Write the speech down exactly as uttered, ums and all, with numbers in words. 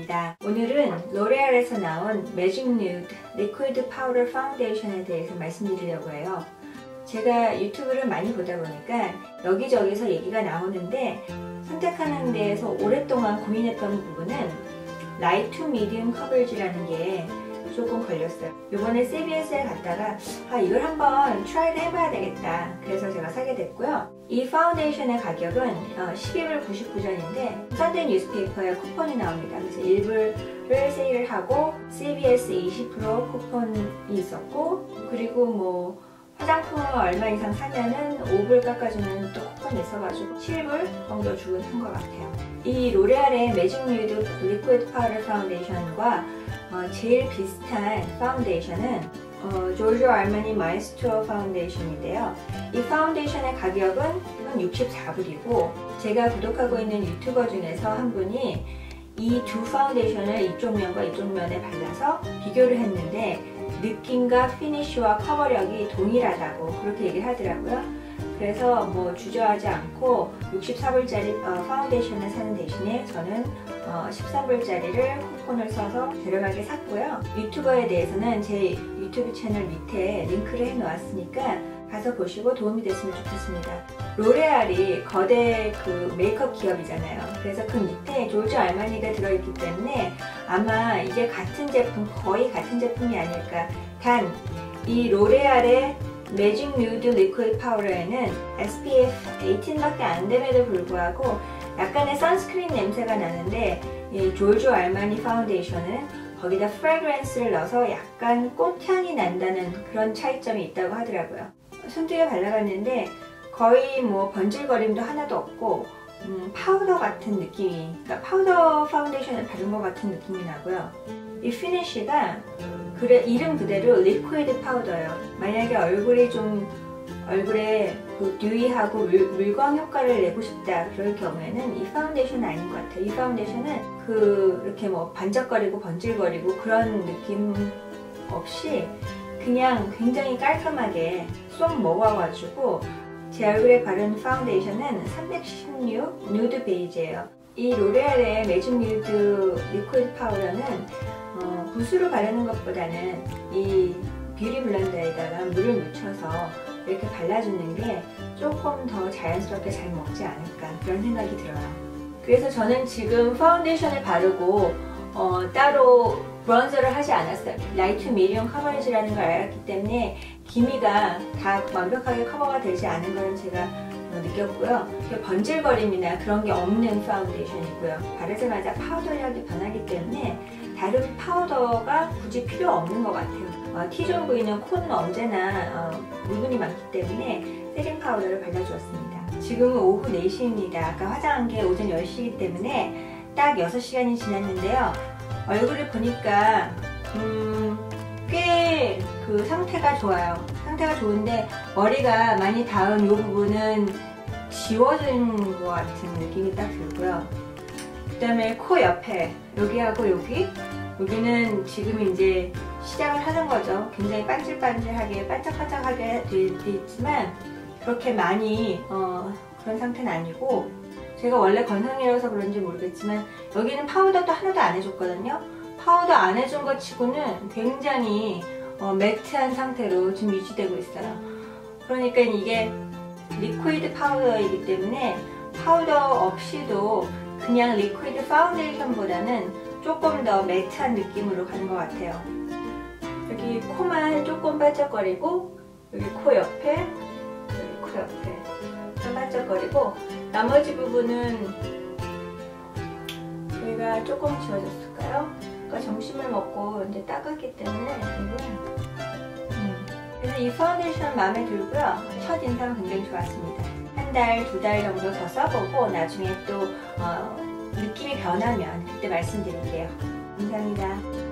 반갑습니다. 오늘은 로레알에서 나온 매직 누드 리퀴드 파우더 파운데이션에 대해서 말씀드리려고 해요. 제가 유튜브를 많이 보다 보니까 여기저기서 얘기가 나오는데 선택하는 데에서 오랫동안 고민했던 부분은 라이트 투 미디움 커버리지라는 게 조금 걸렸어요. 이번에 씨비에스에 갔다가 아 이걸 한번 트라이를 해봐야 되겠다. 그래서 제가 사게 됐고요. 이 파운데이션의 가격은 십이 불 구십구 전인데 썬데이 뉴스페이퍼에 쿠폰이 나옵니다. 그래서 일 불을 세일을 하고 씨비에스 이십 퍼센트 쿠폰이 있었고, 그리고 뭐 화장품을 얼마 이상 사면은 오 불 깎아주는 또 쿠폰이 있어가지고 칠 불 정도 주고 산 것 같아요. 이 로레알의 매직 누드 리퀴드 파우더 파운데이션과 어, 제일 비슷한 파운데이션은 어, 조지오 알마니 마에스트로 파운데이션인데요. 이 파운데이션의 가격은 육십사 불이고 제가 구독하고 있는 유튜버 중에서 한 분이 이 두 파운데이션을 이쪽 면과 이쪽 면에 발라서 비교를 했는데 느낌과 피니쉬와 커버력이 동일하다고 그렇게 얘기를 하더라고요. 그래서 뭐 주저하지 않고 육십사 불짜리 어, 파운데이션을 사는 대신에 저는 어, 십삼 불짜리를 쿠폰을 써서 저렴하게 샀고요. 유튜버에 대해서는 제 유튜브 채널 밑에 링크를 해 놓았으니까 가서 보시고 도움이 됐으면 좋겠습니다. 로레알이 거대 그 메이크업 기업이잖아요. 그래서 그 밑에 조지오 알마니가 들어있기 때문에 아마 이게 같은 제품, 거의 같은 제품이 아닐까. 단 이 로레알의 매직 누드 리퀴드 파우더에는 에스피에프 십팔 밖에 안 됨에도 불구하고 약간의 선스크린 냄새가 나는데 이 조지오 알마니 파운데이션은 거기다 프레그런스를 넣어서 약간 꽃향이 난다는 그런 차이점이 있다고 하더라고요. 손등에 발라봤는데 거의 뭐 번질거림도 하나도 없고 음, 파우더 같은 느낌이, 그러니까 파우더 파운데이션을 바른 것 같은 느낌이 나고요. 이 피니쉬가 그래, 이름 그대로 리퀴드 파우더예요. 만약에 얼굴이 좀 얼굴에 그 듀이하고 물, 물광 효과를 내고 싶다 그럴 경우에는 이 파운데이션은 아닌 것 같아요. 이 파운데이션은 그 이렇게 뭐 반짝거리고 번질거리고 그런 느낌 없이 그냥 굉장히 깔끔하게 쏙 먹어가지고 제 얼굴에 바른 파운데이션은 삼백십육 누드 베이지예요. 이 로레알의 매직 누드 리퀴드 파우더는 어, 붓으로 바르는 것보다는 이 뷰티 블렌더에다가 물을 묻혀서 이렇게 발라주는 게 조금 더 자연스럽게 잘 먹지 않을까 그런 생각이 들어요. 그래서 저는 지금 파운데이션을 바르고 어, 따로 브론저를 하지 않았어요. 라이트 미디엄 커버리지라는 걸 알았기 때문에 기미가 다 완벽하게 커버가 되지 않은 걸 제가 느꼈고요. 번질거림이나 그런 게 없는 파운데이션이고요. 바르자마자 파우더력이 변하기 때문에 다른 파우더가 굳이 필요 없는 것 같아요. 어, T존 부위는 코는 언제나 어, 물분이 많기 때문에 세팅 파우더를 발라주었습니다. 지금은 오후 네 시입니다. 아까 화장한 게 오전 열 시이기 때문에 딱 여섯 시간이 지났는데요. 얼굴을 보니까 음, 꽤 그 상태가 좋아요. 상태가 좋은데 머리가 많이 닿은 이 부분은 지워진 것 같은 느낌이 딱 들고요. 그 다음에 코 옆에 여기하고 여기 여기는 지금 이제 시작을 하는 거죠. 굉장히 반질반질하게 반짝반짝하게 돼 있지만 그렇게 많이 어, 그런 상태는 아니고, 제가 원래 건성이라서 그런지 모르겠지만 여기는 파우더도 하나도 안 해줬거든요. 파우더 안 해준 것 치고는 굉장히 어, 매트한 상태로 지금 유지되고 있어요. 그러니까 이게 리퀴드 파우더이기 때문에 파우더 없이도 그냥 리퀴드 파운데이션보다는 조금 더 매트한 느낌으로 가는 것 같아요. 여기 코만 조금 반짝거리고 여기 코 옆에 여기 코 옆에 좀 반짝거리고 나머지 부분은 여기가 조금 지워졌을까요? 그러니까 점심을 먹고 이제 닦았기 때문에 이거는 음. 그래서 이 파운데이션 마음에 들고요. 첫인상 굉장히 좋았습니다. 한 달, 두 달 정도 더 써보고 나중에 또 어, 느낌이 변하면 그때 말씀드릴게요. 감사합니다.